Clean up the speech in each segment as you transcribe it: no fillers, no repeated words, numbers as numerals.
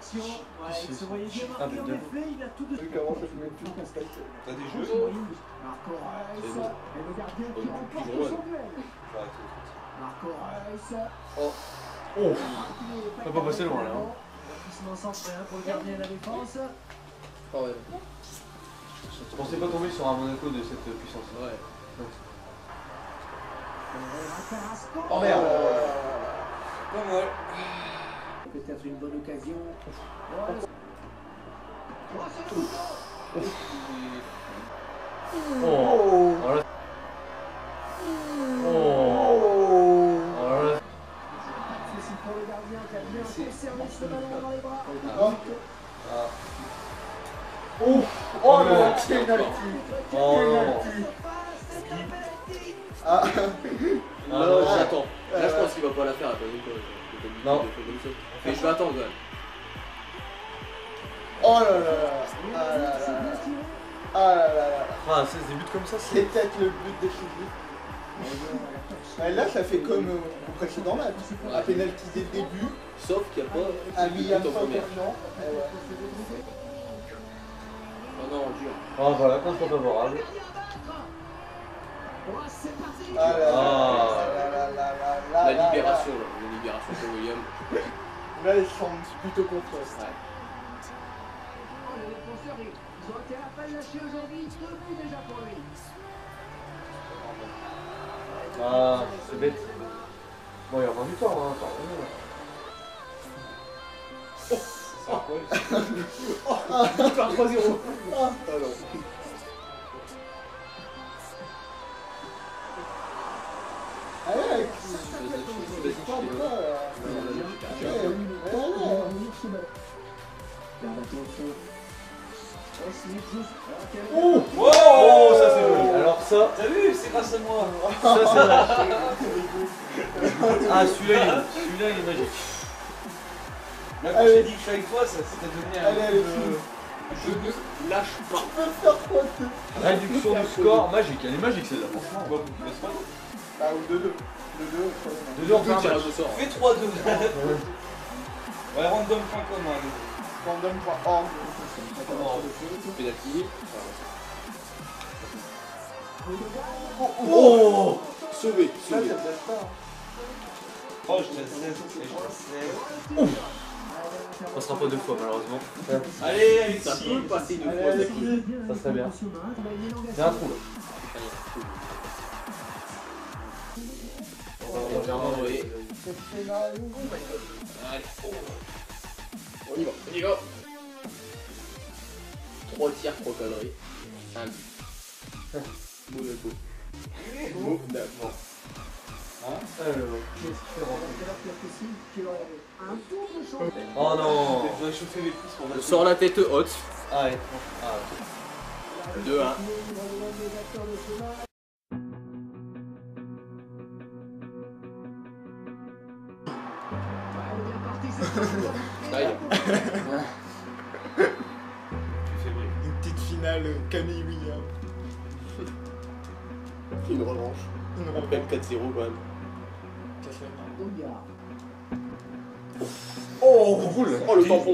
l'action. Ouais, il se voyait bien marqué en effet, il a tout de suite. Comment ça se met plus constate? T'as des jeux? Marco Reus, et le gardien qui remporte son duel. Marco Reus. Oh. On va pas passer loin là. Investissement centré pour le gardien de la défense. Oh ouais. Je pensais pas tomber sur un Monaco de cette puissance. Ouais. Oh merde. Pas mal. Peut-être une bonne occasion. Oh. Voilà. Oh. Voilà. Ceci pour le gardien qui a bien conservé ce ballon dans les bras. Oh, oh le penalty. Oh. Ah, Non, j'attends. Là, je pense qu'il va pas la faire. Non. Mais je vais attendre quand même. oh là là. Ah là là. Ah là là. Ah, des buts comme ça, C'est c'est. peut-être le but décisif. Ouais, là, ça fait comme au précédent match. Un penalty dès le début. Sauf qu'il n'y a pas. Un William en première. Saint-Germain. Oh non, dur. Ah, voilà, contre favorable. Ah là là Ah. là là là La là là. libération, là. La libération pour William. Là, ils sont plutôt contre eux. Ouais. Les défenseurs, ils ont été à peine lâchés aujourd'hui. 2 buts déjà pour lui. Ah, c'est bête. Bon, il y a encore du temps, hein. Il part 3-0. Ah non. Ah ouais, Oh, oh, ça c'est joli. Alors ça, T'as vu? C'est grâce à moi. ça c'est vrai. Ah, celui-là il est magique. Là, quand j'ai dit que je suis avec toi, ça s'était donné un. Allez, allez, Je ne lâche pas. Réduction du score magique. Elle est magique celle-là, franchement. Bon, laisse pas. Ah, ou 2-2. 2-2. 2 heures par Tirage match. au sort. Fais 3-2. Ouais, random.com. Random.org. Penalty. Oh, Sauvé. Là, Sauvé. ça passe pas. Oh, je te laisse. Et je te laisse. ça sera pas 2 fois malheureusement. Allez, Alexis. Ça peut passer une Allez, fois. allez, Ça serait bien. C'est un trou là. Oui. Allez. On y va. On y va. 3 tirs, 3 conneries. Un but. Monaco. Monaco. Oh non. Je dois chauffer les pouces pour Je mettre. sors la tête haute. Ah ouais. 2-1. Aïe. Une petite finale Camille William. Une revanche. Une On perd 4-0 quand même. Oh, roule. Oh le tampon.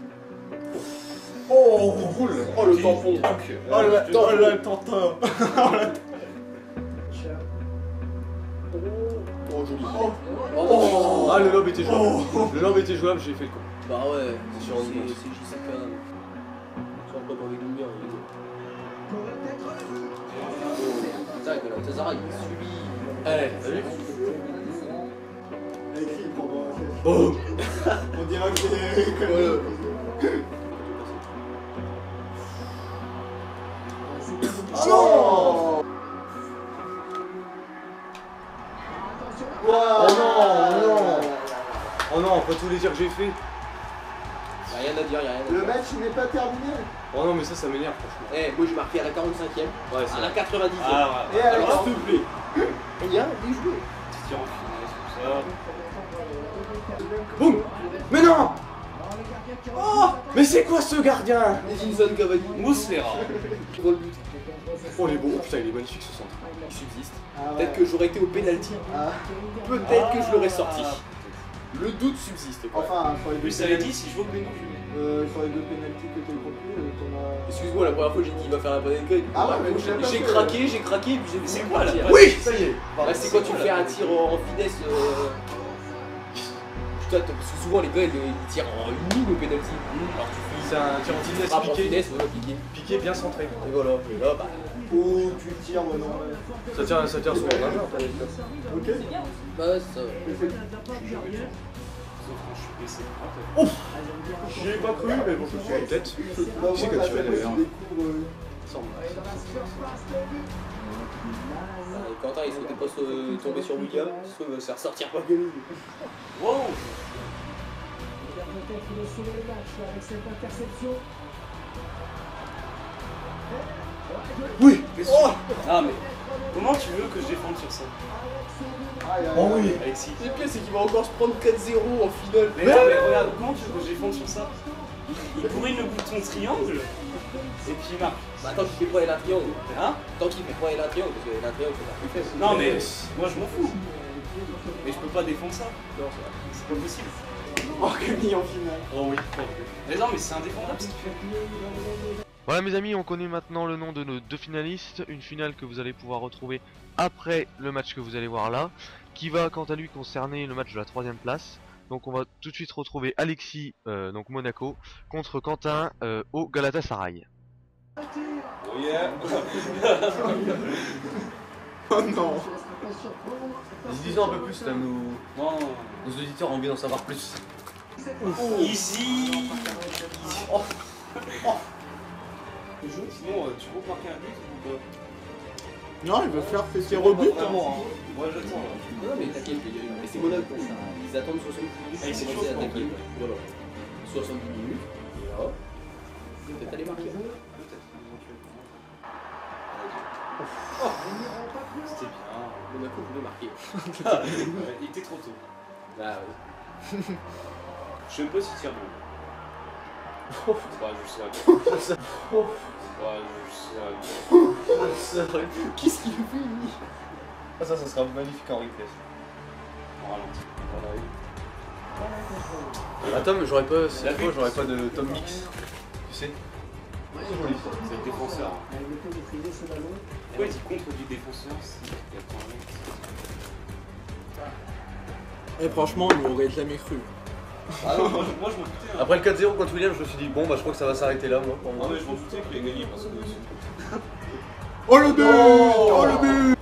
Oh, roule. Oh le tampon. Oh le tonton. Oh joli. Oh. Ah, le lob était jouable. Le lob était jouable, j'ai fait le coup. Bah ouais. C'est C'est sur une JC quand même. Tu vas pas avec nous bien. Tac, la Tazara il subit. Allez, t'as vu? Écrit pendant la session. Boum. On dirait que c'est. Ah non. Oh non, non. Oh non, après tous les tirs que j'ai fait. Y'a rien à dire, y'a rien à dire. Le match n'est pas terminé. Oh non, mais ça m'énerve franchement. Eh, moi j'ai marqué à la 45e, Ouais, c'est à la 90e. Ah, Et alors, Alors, s'il te plaît. Il y a des jouets. petit tir en finesse, tout ça. Boum. Mais non. Oh, mais c'est quoi ce gardien? Edinson Cavani. Mouslera. Pour le but. Oh, il est beau. Oh, putain, il est magnifique ce centre. Il subsiste. Ah ouais. Peut-être que j'aurais été au penalty. Ah. Peut-être que je l'aurais sorti. Le doute subsiste. Quoi. Enfin, sur les deux Lui, ça avait dit si je vois que Beno, je mets. sur les deux pénaltys que t'as compris, t'en as. Excuse-moi, la première fois j'ai dit il va faire la bonne école. Ah ouais, mais j'ai pas j'ai fait. craqué, et puis j'ai vu C'est quoi là? Oui, ça y est. Là, c'est quand tu fais un tir en finesse. Putain, parce que souvent les gars ils tirent en une ligne au penalty. Alors tu C'est un tir en finesse frappes en piqué. finesse, voilà, piqué. Piqué bien centré. Et voilà, et là, bah. Ou tu tires, ouais, non. Ouais. Ça tire sur un nageur, t'as dit. Ok. Bah, ça. Sauf quand je suis blessé. J'y ai pas cru, mais bon, je me suis dit peut-être. Bah, Je sais moi, que tu à vas chaque fois, d'ailleurs. je découvre. Quentin il souhaitait pas tomber sur William, se faire sortir par Gagny. Wow! Il a peut-être de sauver le match avec cette interception. Oui. Ah, mais comment tu veux que je défende sur ça? Oh oui. Alexis. Le pire c'est qu'il va encore se prendre 4-0 en finale. Mais non, mais regarde, comment tu veux que je défende sur ça? Il bourrine le bouton triangle et puis il marque. Bah attends qu'il fait pas la triangle. Hein? Tant qu'il fait pas la triangle, parce que la triangle c'est pas plus faible. Non, mais moi je m'en fous. Mais je peux pas défendre ça. Non, c'est vrai. C'est pas possible. Oh, Camille en finale. Oh oui. Mais non, mais c'est indéfendable ce qu'il fait. Voilà mes amis, on connaît maintenant le nom de nos deux finalistes, une finale que vous allez pouvoir retrouver après le match que vous allez voir là, qui va quant à lui concerner le match de la 3ème place. Donc on va tout de suite retrouver Alexis, donc Monaco, contre Quentin au Galatasaray. Oh yeah. Oh non. Dis-nous un peu plus, là, Non. nos auditeurs ont envie d'en savoir plus. Easy. Sinon, tu peux marquer un but ou pas? Non, il veut faire ses rebuts. Vraiment, hein. Moi j'attends là. Non mais t'inquiète, mais c'est Monaco, ils attendent 70 minutes Ah, c'est pour chaud, commencer à en attaquer. fait. Voilà. 70 minutes, et là, peut-être aller marquer. Peut-être éventuellement. C'était bien. Monaco voulait marquer. Il était trop tôt. Bah oui. Je sais même pas s'il tire bon. Ouais, je sais. Ouais, je sais. Qu'est-ce qu'il fait lui? Ah, ça sera magnifique en replay. En ralenti. Ah, Tom, j'aurais pas. Cette La fois, butte. j'aurais pas de Tom Mix. Tu sais? C'est joli ça. C'est le défenseur. Pourquoi il dit contre du défenseur? Et franchement, il m'aurait jamais cru. Ah non, moi je m'en doutais. Hein. Après le 4-0 contre William, je me suis dit, bon, bah, je crois que ça va s'arrêter là, moi. Pour Non, moi. mais je m'en doutais qu'il allait gagner parce que. Oh le but! Oh le but!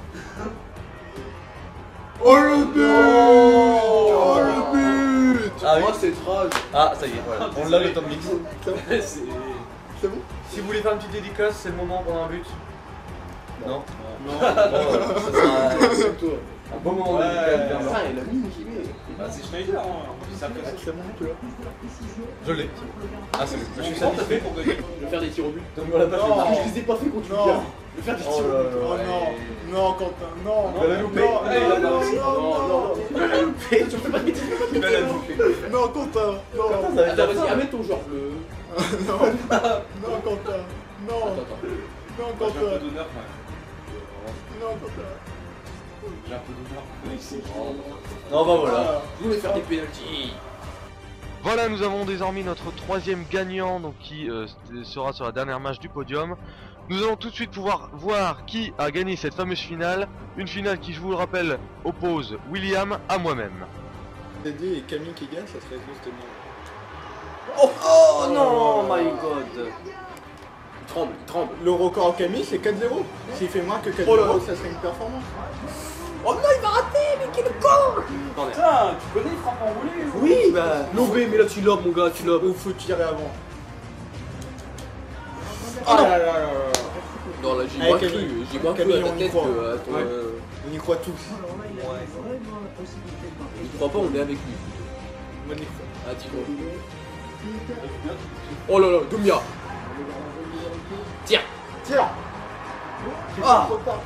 Oh le but! Oh le but! Ah oui. Oh c'est trash. Ah, ça y est, voilà. On l'a le Tom Mix. C'est. C'est bon? Si vous voulez faire une petite dédicace, c'est le moment pour un but. Non? Non. Bon, ça sera un bon moment de dédicace, bien blanc. Putain, il a mis qui met. Bah, c'est Schneider, hein. Ça fait ça. C'est bon, tu vois. Je l'ai. Ah, c'est bon. Je suis Comment t'as fait satisfait. pour gagner? Je vais faire des tirs au but. Donne-moi la page. Non. Parce que je les ai pas fait contre Non. William. Je vais faire des Oh tirs au là but. là. Oh non. Non, Quentin, non. Il va la louper. Non, Ah, il a pas non, réussi. non, non. Tu fais pas des tirs. Il va la louper. Non, Quentin, non. Ça va être Attends, la vas-y, fin. amène ton joueur bleu. Non, non, Quentin. Non, Attends. non, J'ai un peu Quentin. d'honneur quand même. Non, Quentin. J'ai un peu d'honneur quand même ici. Non, bah voilà. Ah. Je voulais faire des pénaltys. Voilà, nous avons désormais notre 3ème gagnant, donc qui sera sur la dernière match du podium. Nous allons tout de suite pouvoir voir qui a gagné cette fameuse finale. Une finale qui, je vous le rappelle, oppose William à moi-même. Dédé et Camille qui gagnent, ça serait justement. Oh non, my god. Il tremble, il tremble. Le record en Camille, c'est 4-0. S'il fait moins que 4-0, Oh là là. ça serait une performance. Oh non, il va rater, mais quel con. Putain, tu connais, il frappe enroulé. Oui, bah. Lobé, mais là tu lobes, mon gars, tu lobes. Ou faut tirer avant. Ah non. là là là là. Non, là j'ai Avec moins Camille. cru, j'ai moins cru Camille, à ta on y tête croit. que à ton. Ouais. On y croit tous. Je crois pas, on est avec lui. On y croit. Ah, dis-moi. Oh là là, Doumia. Tiens. Tiens. Ah.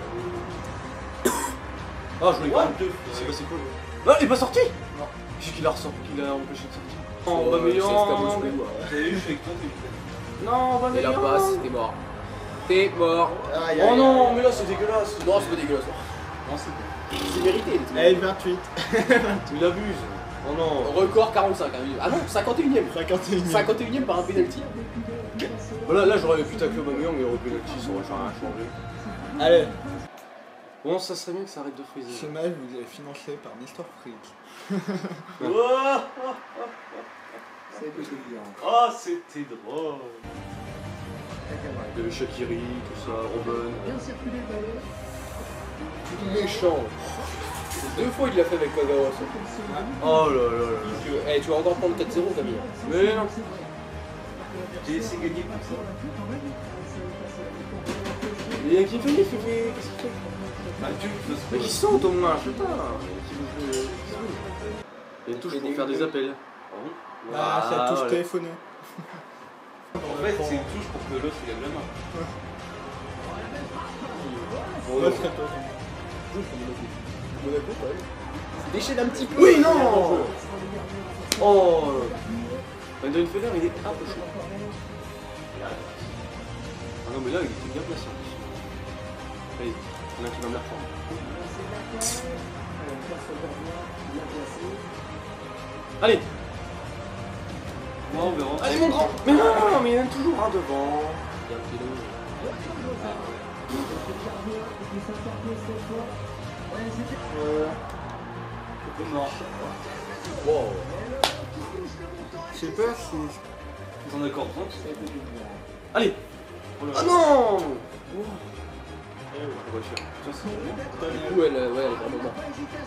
Ah, je voulais pas. C'est passé quoi? Non, il est pas sorti. Non. Qu'est-ce qu'il a ressorti? Qu'il a empêché de sortir. Oh, bah, mais c'est non. escabeau, je vois. T'as vu, je suis avec toi, t'es vu. Non, bah Et la passe, t'es mort. T'es mort. Aïe, Oh aïe, non, mais là c'est dégueulasse. Non, c'est pas dégueulasse. Non, c'est bon. C'est mérité, les trucs. aïe. 28. Il abuse. Oh non. Record 45. Hein. Ah non, 51ème. 51e. 51ème par un penalty. Voilà, là j'aurais pu tacler Aubameyang, mais au penalty, ça aurait rien changé. Allez. Bon, ça serait bien que ça arrête de Ce friser. match vous est financé par Mr. Freak. Oh, c'était drôle. Il y avait Shaqiri, tout ça, Robben. Méchant. 2 fois il l'a fait avec Kagawa. ça. Oh là là là. Tu vas encore prendre 4-0 Camille. Mais non. J'ai laissé gagner pour ça. Il y a qui fait, qu'est-ce qu'il fait? Bah, tu veux Mais qui saute au moins, je sais pas. Il y a une touche pour faire des appels. Ah, ça touche voilà. téléphoné. En fait, c'est une touche pour que l'autre il lève la main. Bon, Ouais, non. très peu. Déchaîne un petit peu. Oui, non. Oh. Van Feller, il est un peu chaud. Ah non, mais là, il était bien placé. Allez, il y en a qui va me la reprendre. Allez. Moi, on verra. Allez, mon grand. Mais non, mais il y en a toujours un devant. Il y a un petit long. Mort. Wow. Je sais pas si. T'en as encore 30. Allez. Oh là Ah là. non. Du coup, elle est vraiment morte.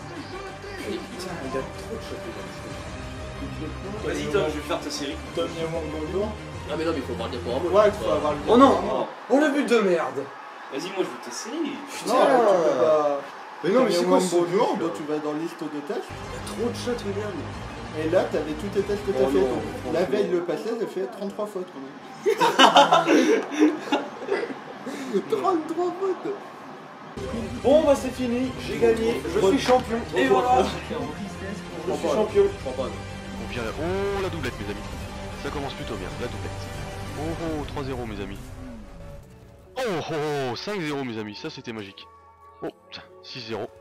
Vas-y, Tom, je vais faire ta série. Tom Yamon, bonjour. Ah, mais non, mais il faut voir dire pour un mot. Ouais, il faut avoir le Oh non. Oh le but de merde. Vas-y, moi, je veux ta série. Non, là, tu peux pas. Mais non, mais c'est quoi ce bonjour, but, donc là tu vas dans liste de tests. Trop de chats, regarde. Et là, t'avais tous tes tests que t'as Oh fait. non, Donc, franchement. la veille, le passé, j'ai fait 33 fautes. Quand même. 33 fautes. Bon, bah c'est fini. J'ai gagné. Je suis champion. Et voilà. Je suis champion. Je crois pas. On vient oh la doublette mes amis. Ça commence plutôt bien, la doublette. Oh 3-0 mes amis. Oh 5-0 mes amis, ça c'était magique. Oh 6-0.